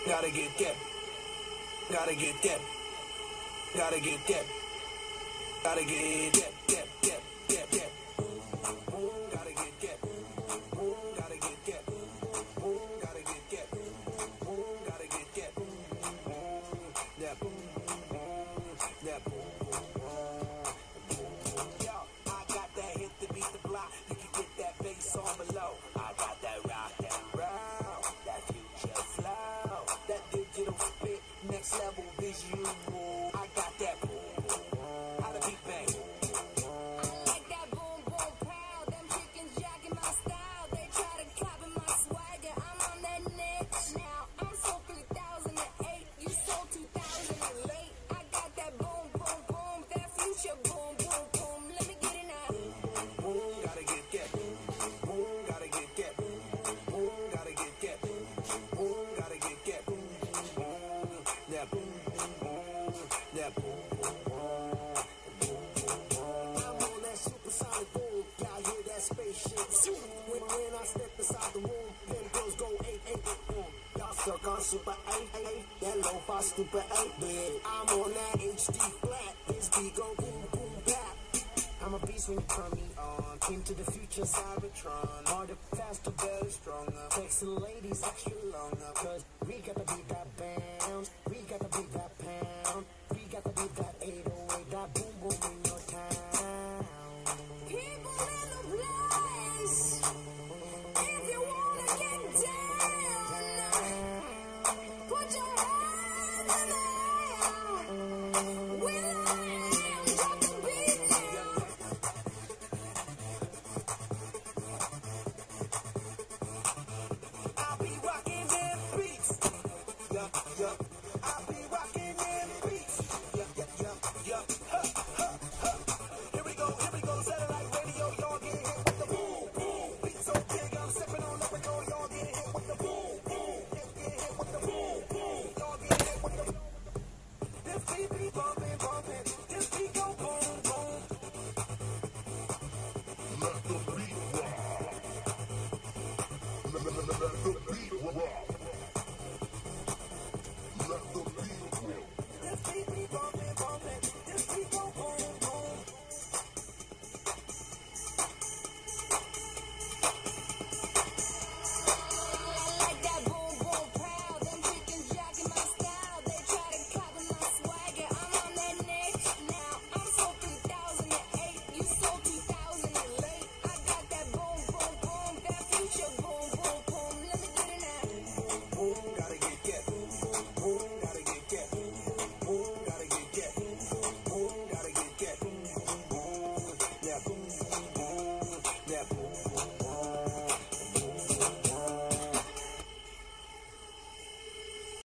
Gotta get that. Gotta get that. Gotta get that. Gotta get that. That. That. That. Gotta get that. Gotta get that. Gotta get that. Gotta get that. That. That. Yo, I got that hit to beat the block. You can get that bass on below. I got that rock and roll, that future flow, that digital spit, next level visual. I got that boom, how the beat bang. I like that boom boom pow. Them chickens jacking my style. They try to copy my swagger. I'm on that next now. I'm sold 3008. You sold 2008. I got that boom boom boom. That future boom boom boom. Let me get it now. Gotta get that. Gotta get that. Gotta get that. Gotta get that. That. That. I'm on that supersonic boom. Y'all hear that spaceship? When I step inside the room, then girls go 8. Y'all suck on super 8. That lo-fi stupid 8-bit. I'm on that HD flat. This beat go boom boom bap. I'm a beast when you turn me on. Came to the future, Cybertron. Harder, faster, better, stronger. Sexy ladies, extra longer. Cause we got to beat that bounce. We got to beat that pound. We got to beat that 808. That boom boom in your town. People in the place. If you wanna get down, put your hands in the air. Will I drop the beat now? I'll be rocking them beats. Yup, yup. I'll be rocking them beats. Yup, yup, yup, yup. Ha, ha, ha. Here we go, here we go. Satellite radio, y'all get hit with the boom, boom. Beat so big, I'm stepping on the window. Y'all get hit with the boom, boom. Get hit with the boom, boom. Y'all get hit with the. This beat be bumping, bumping. This beat go boom, boom. Let the beat rock. Let the beat rock.